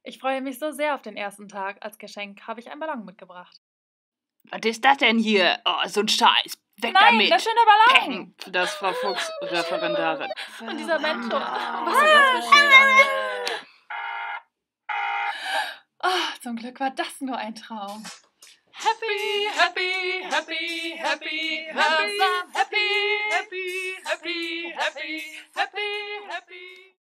Ich freue mich so sehr auf den ersten Tag. Als Geschenk habe ich einen Ballon mitgebracht. Was ist das denn hier? Oh, so ein Scheiß. Weg Nein, damit. der schöne Ballon! Peng. Das war Fuchs Referendarin. Und dieser Mentor. Was ist das für ein... Oh, zum Glück war das nur ein Traum. Happy, happy, happy, happy, happy, happy, happy, happy, happy, happy, happy, happy.